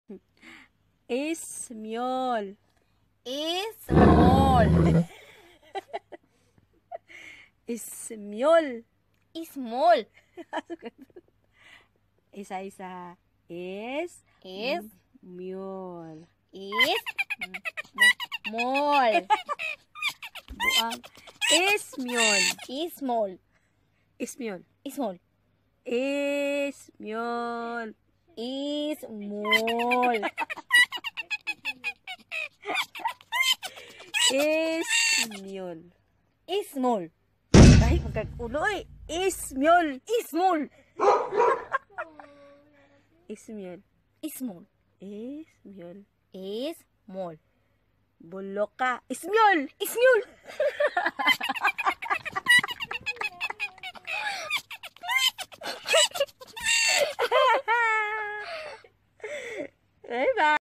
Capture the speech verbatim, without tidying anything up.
Ismol. Ismol. Ismol. Ismol. Isa-isa. Is. Is. Mule. Is. Mol. Buang. Ismol. Ismol. Ismol. Ismol. Ismol. Ismol. Ismol. Ismol. Ay, magkagulo eh. Ismol. Ismol. Ismol. Ismol. Ismol. Ismol. Buloka. Ismol. Ismol. Bye-bye.